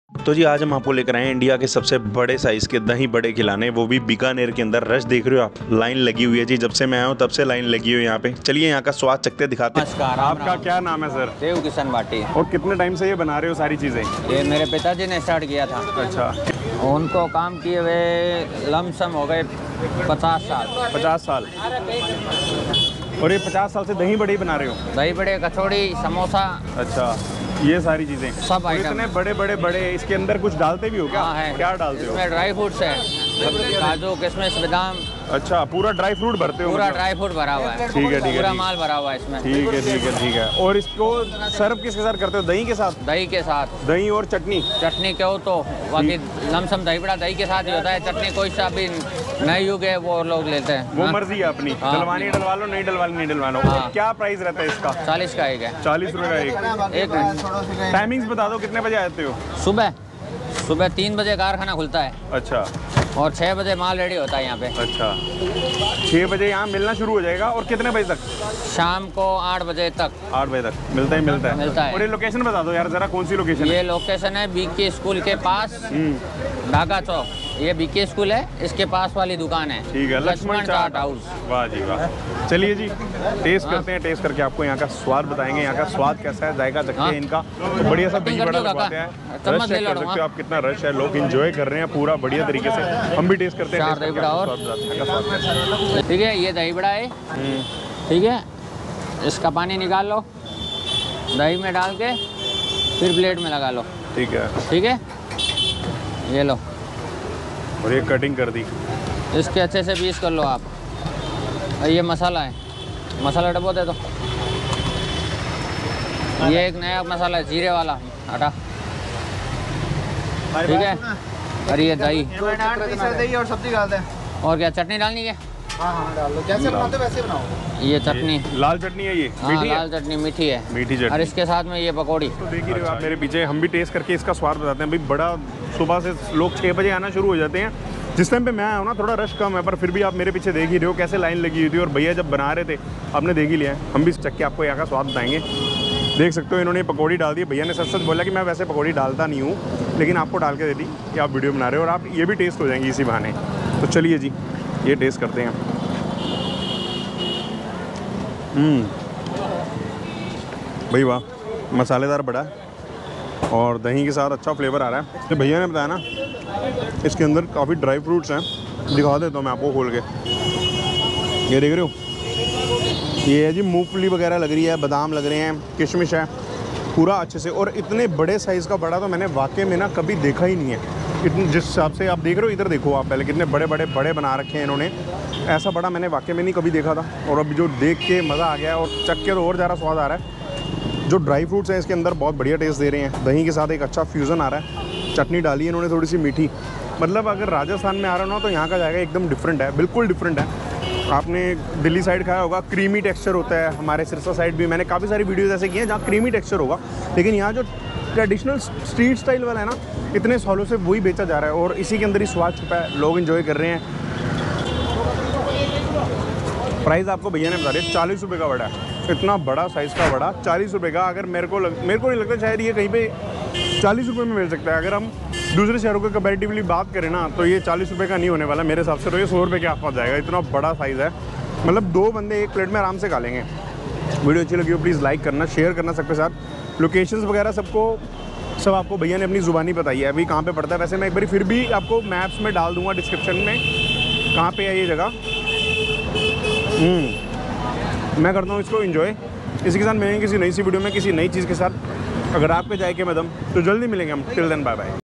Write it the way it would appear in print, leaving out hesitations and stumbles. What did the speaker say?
तो जी आज हम आपको लेकर आए हैं इंडिया के सबसे बड़े साइज़ के दही बड़े खिलाने, वो भी बीकानेर के अंदर। रश देख रहे हो आप, लाइन लगी हुई है जी। जब से मैं आया हूँ तब से लाइन लगी हुई है यहाँ पे। चलिए यहाँ का स्वाद चखते दिखाते हैं। नमस्कार, आपका क्या नाम है सर? देव किशन भाटी। और कितने टाइम से ये बना रहे हो सारी चीज़ें? ये मेरे पिताजी ने स्टार्ट किया था। अच्छा, उनको काम किए हुए लमसम हो गए 50 साल। 50 साल। और ये 50 साल से दही बड़े ही बना रहे हो? दही बड़े, कचौड़ी, समोसा। अच्छा, ये सारी चीज़ें सब और आइटम। इतने बड़े बड़े बड़े, इसके अंदर कुछ डालते भी हो क्या? हाँ है। क्या डालते हो? इसमें ड्राई फ्रूट्स है, काजू, किशमिश, बादाम। अच्छा, पूरा ड्राई फ्रूट भरते हो? पूरा मतलब? ड्राई फ्रूट भरा हुआ है। ठीक है, ठीक है, पूरा ठीक। माल भरा हुआ है इसमें। ठीक है, ठीक है, ठीक है। और इसको सर्व किसके साथ करते हो? दही के साथ? दही के साथ। दही और चटनी? चटनी कहो तो बाकी लमसम दही बड़ा दही के साथ ही होता है। चटनी कोई सा भी नई युग है वो लोग लेते हैं। वो हाँ? मर्जी है अपनी, हाँ, डलवानी डलवा लो, नहीं डलवानी नहीं डलवा लो। हाँ। क्या प्राइस रहता है इसका? 40 का एक है। 40 रुपये का एक। एक मिनट। टाइमिंग्स बता दो, कितने बजे आते हो? सुबह 3 बजे कारखाना खुलता है अच्छा और 6 बजे माल रेडी होता है यहाँ पे। अच्छा, 6 बजे यहाँ मिलना शुरू हो जाएगा। और कितने बजे तक? शाम को 8 बजे तक। 8 बजे तक मिलता है। और ये लोकेशन बता दो यार जरा, कौन सी लोकेशन है? ये लोकेशन है बीके स्कूल के पास, ढाका चौक। ये बीके स्कूल है, इसके पास वाली दुकान है। ठीक है, लक्ष्मण चाट हाउस। वाह जी वाह। चलिए जी, टेस्ट करते हैं। टेस्ट करके आपको यहाँ का स्वाद बताएंगे, यहाँ का स्वाद कैसा है, जायका चखते हैं इनका। तो बढ़िया सा दही बड़ा लगवाते हैं। रश चेक कर सकते हो आप, कितना रश है, लोग एंजॉय कर रहे हैं पूरा बढ़िया तरीके से। हम भी टेस्ट करते हैं। दही बड़ा और ठीक है, ये दही बड़ा है। ठीक है, इसका पानी निकाल लो, दही में डाल के फिर प्लेट में लगा लो। ठीक है, ठीक है, ये लो। और ये कटिंग कर दी। इसके अच्छे से पीस कर लो आप। और ये मसाला है, मसाला डब्बो दे दो। ये एक नया मसाला है, जीरे वाला, हटा। ठीक है, और ये दही दही और सब्जी डाल दें। और क्या चटनी डालनी है? हाँ डाल लो, जैसे बनाते वैसे बनाओ। ये चटनी लाल चटनी है ये? हाँ, मीठी है? लाल चटनी मीठी है। मीठी और चटनी। इसके साथ में ये पकौड़ी। तो देख ही रहे हो आप मेरे पीछे, हम भी टेस्ट करके इसका स्वाद बताते हैं। भाई बड़ा सुबह से लोग 6 बजे आना शुरू हो जाते हैं। जिस टाइम पे मैं आया हूँ ना, थोड़ा रश कम है, पर फिर भी आप मेरे पीछे देख ही रहे हो कैसे लाइन लगी हुई थी। और भैया जब बना रहे थे आपने देख ही लिया है। हम भी चख के आपको यहाँ का स्वाद बताएंगे। देख सकते हो इन्होंने पकौड़ी डाल दी। भैया ने सच सच बोला कि मैं वैसे पकौड़ी डालता नहीं हूँ, लेकिन आपको डाल के दे दी कि आप वीडियो बना रहे हो और आप ये भी टेस्ट हो जाएंगी इसी बहाने। तो चलिए जी, ये टेस्ट करते हैं। भाई वाह, मसालेदार बड़ा और दही के साथ अच्छा फ्लेवर आ रहा है। तो भैया ने बताया ना, इसके अंदर काफ़ी ड्राई फ्रूट्स हैं। दिखा देता हूँ मैं आपको खोल के। ये देख रहे हो, ये है जी मूंगफली वगैरह लग रही है, बादाम लग रहे हैं, किशमिश है, पूरा अच्छे से। और इतने बड़े साइज़ का बड़ा तो मैंने वाकई में ना कभी देखा ही नहीं है। इतने जिस हिसाब से आप देख रहे हो, इधर देखो आप पहले, कितने बड़े बड़े बना रखे हैं इन्होंने। ऐसा बड़ा मैंने वाकई में नहीं कभी देखा था। और अभी जो देख के मज़ा आ गया है और चख के तो और ज़्यादा स्वाद आ रहा है। जो ड्राई फ्रूट्स हैं इसके अंदर बहुत बढ़िया टेस्ट दे रहे हैं। दही के साथ एक अच्छा फ्यूज़न आ रहा है। चटनी डाली है इन्होंने थोड़ी सी मीठी। मतलब अगर राजस्थान में आ रहा हो ना, तो यहाँ का जाएगा एकदम डिफरेंट है, बिल्कुल डिफरेंट है। आपने दिल्ली साइड खाया होगा, क्रीमी टेक्सचर होता है। हमारे सिरसा साइड भी मैंने काफ़ी सारी वीडियोज़ ऐसे की हैं जहाँ क्रीमी टेक्सचर होगा, लेकिन यहाँ जो ट्रेडिशनल स्ट्रीट स्टाइल वाला है ना, इतने सालों से वही बेचा जा रहा है और इसी के अंदर ही स्वाद छुपा है। लोग एंजॉय कर रहे हैं। प्राइस आपको भैया ने बता दिया, 40 रुपये का बड़ा है। इतना बड़ा साइज़ का बड़ा 40 रुपये का। अगर मेरे को नहीं लगता शायद ये कहीं पे 40 रुपये में मिल सकता है। अगर हम दूसरे शहरों के कंपैरेटिवली बात करें ना, तो ये 40 रुपये का नहीं होने वाला मेरे हिसाब से। तो ये 100 रुपये के आसपास जाएगा। इतना बड़ा साइज़ है, मतलब 2 बंदे एक प्लेट में आराम से खा लेंगे। वीडियो अच्छी लगी हो प्लीज़ लाइक करना, शेयर करना सबके साथ। लोकेशंस वगैरह सब आपको भैया ने अपनी ज़ुबानी बताई है। अभी कहाँ पे पड़ता है, वैसे मैं एक बार फिर भी आपको मैप्स में डाल दूँगा डिस्क्रिप्शन में कहाँ पे है ये जगह। मैं करता हूँ इसको एंजॉय। इसी के साथ मिलेंगे किसी नई सी वीडियो में, किसी नई चीज़ के साथ। अगर आप पे जाए के मदम, तो जल्दी मिलेंगे हम। Till then bye bye.